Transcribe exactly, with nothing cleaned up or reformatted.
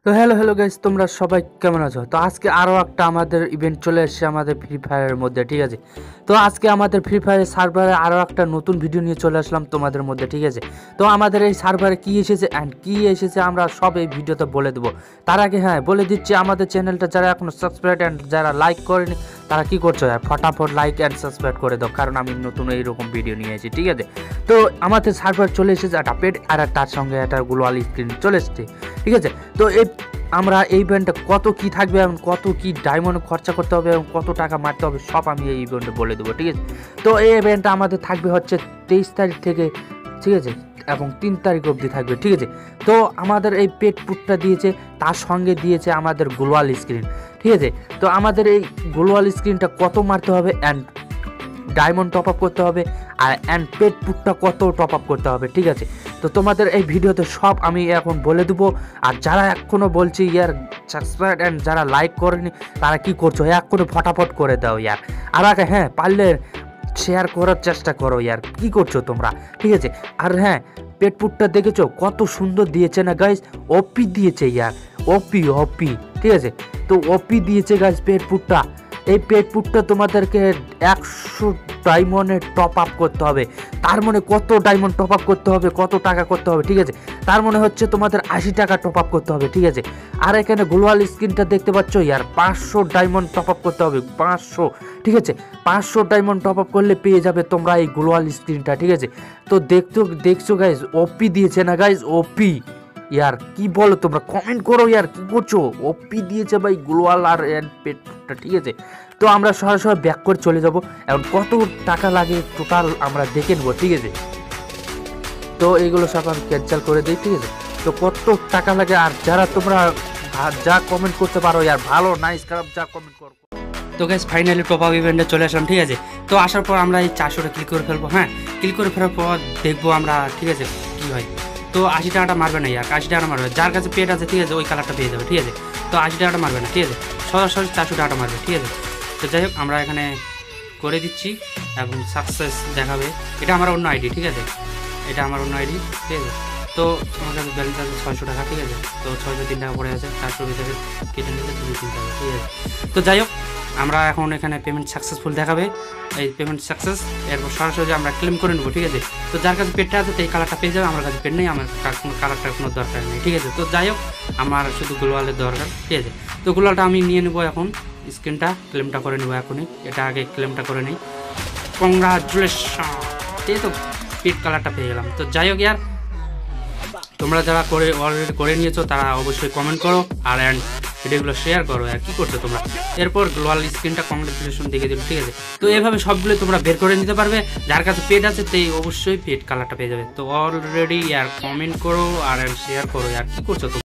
তো hello hello guys, তোমরা সবাই কেমন আছো? তো আজকে আরও একটা আমাদের ইভেন্ট চলে এসেছে আমাদের ফ্রি ফায়ারের মধ্যে, ঠিক আছে? তো আজকে আমাদের ফ্রি ফায়ারের সার্ভারে আরও একটা নতুন ভিডিও নিয়ে চলে আসলাম তোমাদের মধ্যে, ঠিক আছে? তো আমাদের এই সার্ভারে কী এসেছে অ্যান্ড কী এসেছে আমরা সব এই ভিডিওতে বলে দেবো। তার আগে হ্যাঁ বলে দিচ্ছি, আমাদের চ্যানেলটা যারা এখনও সাবস্ক্রাইব অ্যান্ড যারা লাইক করেনি তারা কী করছো? ফটাফট লাইক অ্যান্ড সাবস্ক্রাইব করে দাও, কারণ আমি নতুন এইরকম ভিডিও নিয়ে এসেছি, ঠিক আছে? তো আমাদের সার্ভার চলে এসেছে একটা পেড আর তার সঙ্গে একটা গ্লোবাল স্ক্রিন চলে এসেছে, ঠিক আছে? তো এই আমরা এই ইভেন্টে কত কি থাকবে এবং কত কি ডায়মন্ড খরচা করতে হবে এবং কত টাকা মারতে হবে সব আমি এই ইভেন্টে বলে দেবো, ঠিক আছে? তো এই ইভেন্টটা আমাদের থাকবে হচ্ছে তেইশ তারিখ থেকে, ঠিক আছে, এবং তিন তারিখ অবধি থাকবে, ঠিক আছে? তো আমাদের এই পেট পুটটা দিয়েছে, তার সঙ্গে দিয়েছে আমাদের গ্লোবাল স্ক্রিন, ঠিক আছে? তো আমাদের এই গ্লোবাল স্ক্রিনটা কত মারতে হবে অ্যান্ড ডায়মন্ড টপ আপ করতে হবে আর অ্যান্ড পেট পুটটা কত টপ আপ করতে হবে, ঠিক আছে? তো তোমাদের এই ভিডিওতে সব আমি এখন বলে দেবো। আর যারা এখনও বলছি ইয়ার সাবস্ক্রাইব অ্যান্ড যারা লাইক করেনি তারা কি করছো, এখনো ফটাফট করে দাও ইয়ার। আর আগে হ্যাঁ পারলে শেয়ার করার চেষ্টা করো ইয়ার, কি করছো তোমরা, ঠিক আছে? আর হ্যাঁ পেট পুটটা দেখেছো কত সুন্দর দিয়েছে না গাইস? ওপি দিয়েছে ইয়ার, ওপি ওপি, ঠিক আছে? তো ওপি দিয়েছে গাইস পেট পুটটা। এই পেট পুটটা তোমাদেরকে একশো ডায়মন্ডের টপ আপ করতে হবে। তার মানে কত ডায়মন্ড টপ আপ করতে হবে, কত টাকা করতে হবে, ঠিক আছে? তার মানে হচ্ছে তোমাদের আশি টাকা টপ আপ করতে হবে, ঠিক আছে? আর এখানে গ্লোবাল স্ক্রিনটা দেখতে পাচ্ছ ইয়ার, পাঁচশো ডায়মন্ড টপ আপ করতে হবে, পাঁচশো, ঠিক আছে? পাঁচশো ডায়মন্ড টপ আপ করলে পেয়ে যাবে তোমরা এই গ্লোবাল স্ক্রিনটা, ঠিক আছে? তো দেখতো দেখছো গাইজ, ওপি দিয়েছে না গাইজ? ওপি ইয়ার, কি বলো তোমরা? কমেন্ট করো ইয়ার, কি করছো? ওপি দিয়েছে ভাই গ্লোবাল আর পেটটা, ঠিক আছে? তো আমরা সরাসরি ব্যাক করে চলে যাব, এখন কত টাকা লাগে টোটাল আমরা দেখে নেবো, ঠিক আছে? তো এইগুলো সব আমি ক্যান্সেল করে দিই, ঠিক আছে? তো কত টাকা লাগে আর যারা তোমরা যা কমেন্ট করতে পারো ইয়ার, ভালো নাইস খারাপ যা কমেন্ট করো। তো গাইস ফাইনালি টপ আপ ইভেন্টে চলে আসলাম, ঠিক আছে? তো আসার পর আমরা এই চারশোটা ক্লিক করে ফেলবো, হ্যাঁ ক্লিক করে ফেলার পর দেখবো আমরা, ঠিক আছে, কী হয়। তো আশি টাকাটা মারবে না ইয়ার, আশি টাকাটা মারবে, যার কাছে পেট আছে, ঠিক আছে, ওই কালারটা পেয়ে যাবে, ঠিক আছে? তো আশি টাকাটা মারবে না, ঠিক আছে, সরাসরি চারশো টাকাটা মারবে, ঠিক আছে? তো যাই হোক আমরা এখানে করে দিচ্ছি এবং সাকসেস দেখাবে। এটা আমার অন্য আইডি, ঠিক আছে? এটা আমার অন্য আইডি, ঠিক আছে? তো আমার কাছে ব্যালেন্স আছে ছয়শো টাকা, ঠিক আছে? তো ছয়শো তিন টাকা পড়ে আছে, চারশো ভিতরে কেটে নিলে দুশো তিন টাকা, ঠিক আছে? তো যাই হোক আমরা এখন এখানে পেমেন্ট সাকসেসফুল দেখাবে, এই পেমেন্ট সাকসেস। এরপর সরাসরি আমরা ক্লেম করে নেবো, ঠিক আছে? তো যার কাছে পেটটা আছে এই কালারটা পেয়ে যাবে, আমার কাছে পেট নেই, আমার কোনো কালারটার কোনো দরকার নেই, ঠিক আছে? তো যাই হোক আমার শুধু গ্লোবালের দরকার, ঠিক আছে? তো গ্লোবালটা আমি নিয়ে নেবো এখন, স্ক্রিনটা ক্লেমটা করে নেবো এখনই, এটা আগে ক্লেমটা করে নিই। কংগ্রাচুলেশন, ঠিক আছে? তো পেট কালারটা পেয়ে গেলাম। তো যাই হোক ইয়ার, তোমরা যারা করে অলরেডি করে নিয়েছো তারা অবশ্যই কমেন্ট করো আর অ্যান্ড ভিডিওগুলো শেয়ার করো আর কি করছো তোমরা। এরপর গ্লোবাল স্ক্রিনটা কংগ্রেচুলেশন দেখে দিল, ঠিক আছে? তো এইভাবে সবগুলো তোমরা বের করে নিতে পারবে। যার কাছে পেট আছে তাই অবশ্যই পেট কালারটা পেয়ে যাবে। তো অলরেডি আর কমেন্ট করো আর শেয়ার করো আর কি করছো তোমরা।